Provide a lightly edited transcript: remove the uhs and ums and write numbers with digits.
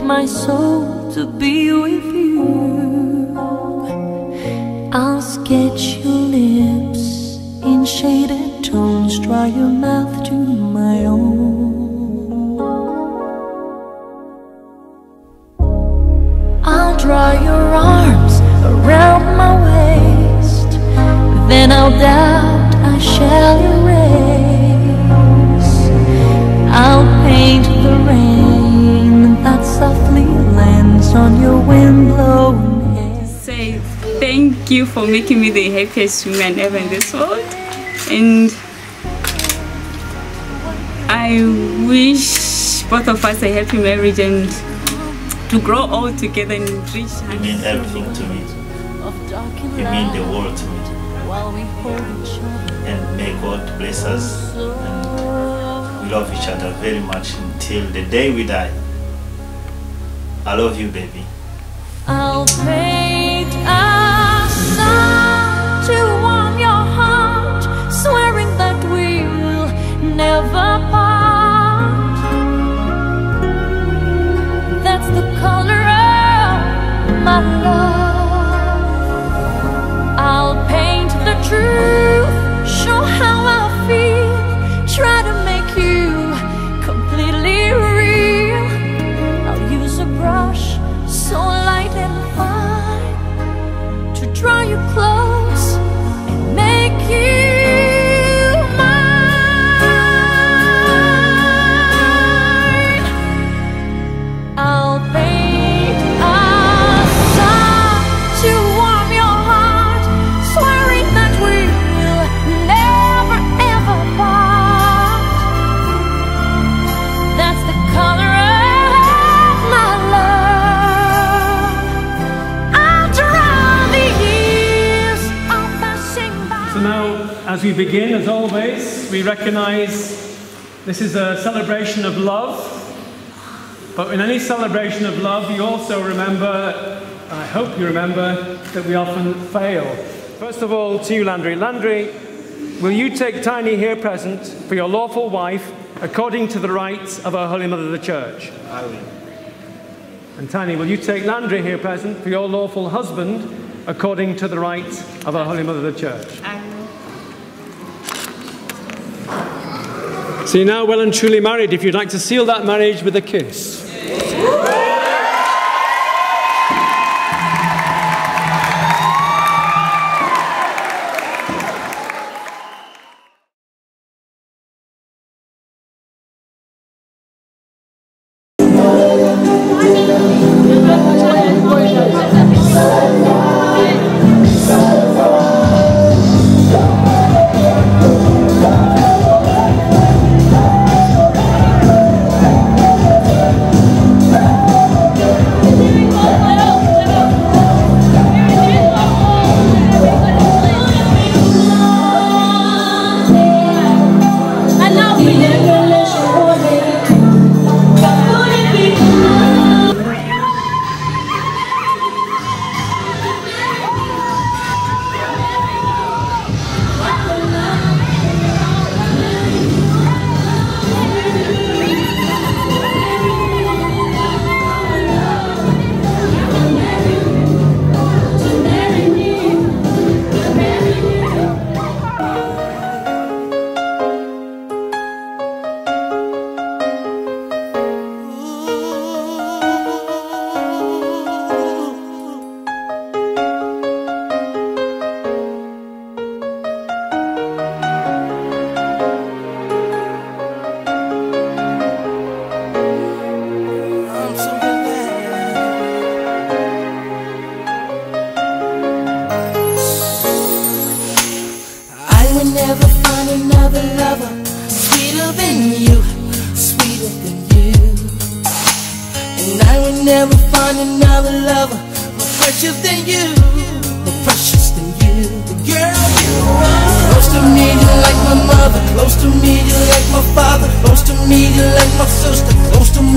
my soul to be with you. I'll sketch your lips in shaded tones, draw your mouth to my own. I'll draw your arms around my waist, then I'll doubt I shall erase. I'll paint the rain that softly lands on your wind-blown hair. Say thank you for making me the happiest woman ever in this world, and I wish both of us a happy marriage and to grow old together and reach. You mean everything to me. You mean the world to me. And may God bless us, and we love each other very much until the day we die. I love you, baby. I'll paint a sun to warm your heart, swearing that we'll never part. That's the color of my love. I'll paint the truth, show how I feel, try to make you completely real. I'll use a brush so light and fine to draw you close and make you mine. I'll paint a sun to warm your heart, swearing that we'll never ever part. That's the color of my love. I'll draw the years are passing by. So now, as we begin, as always, we recognize this is a celebration of love. But in any celebration of love, you also remember, I hope you remember, that we often fail. First of all, to you, Landry. Landry, will you take Tiny here present for your lawful wife according to the rites of our Holy Mother the Church? I will. And Tiny, will you take Landry here present for your lawful husband according to the rites of our Holy Mother the Church? So you're now well and truly married. If you'd like to seal that marriage with a kiss. Never find another lover sweeter than you, sweeter than you. And I will never find another lover more precious than you.